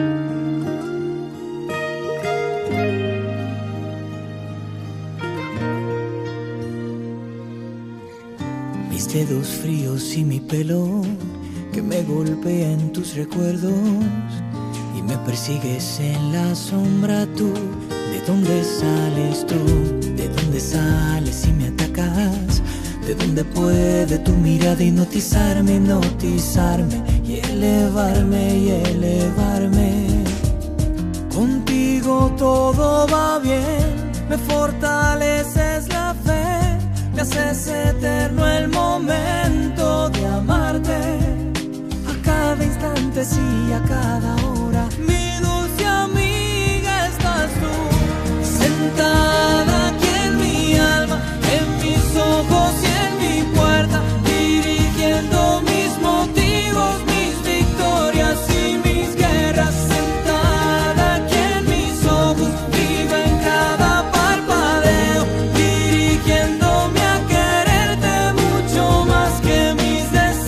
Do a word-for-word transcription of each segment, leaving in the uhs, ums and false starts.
Mis dedos fríos y mi pelo que me golpea en tus recuerdos y me persigues en la sombra tú. ¿De dónde sales tú? ¿De dónde sales y me atacas? ¿De dónde puede tu mirada hipnotizarme, hipnotizarme y elevarme y elevarme? Contigo todo va bien, me fortaleces la fe, me haces eterno el momento de amarte. A cada instante, sí, a cada hora, mi dulce amiga estás tú, sentada aquí en mi alma, en mis ojos y en mi puerta, dirigiendo mis motivos, mis victorias y mis guerras. Sentada aquí en mis ojos, viva en cada parpadeo, dirigiéndome a quererte mucho más que mis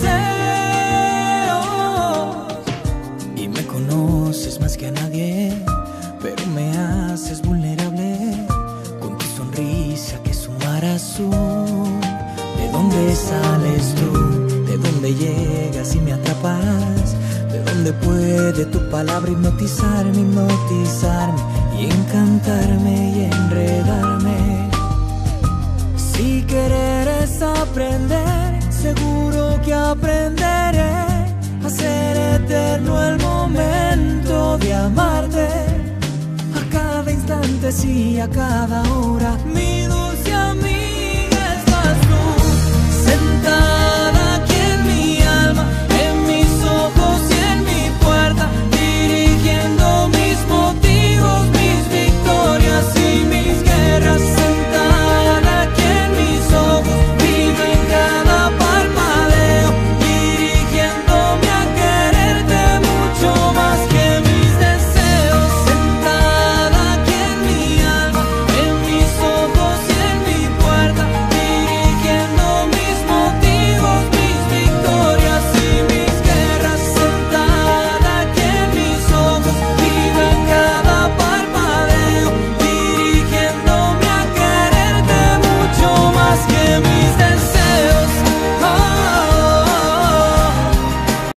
deseos. Y me conoces más que a nadie, pero me haces vulnerable con tu sonrisa que es un mar azul. ¿De dónde sales tú? ¿De dónde llegas y me atrapas? ¿De dónde puede tu palabra hipnotizarme, hipnotizarme y encantarme y enredarme? Si querer es aprender, seguro que aprenderé a ser eterno el momento de amarte. A cada instante, sí, a cada hora,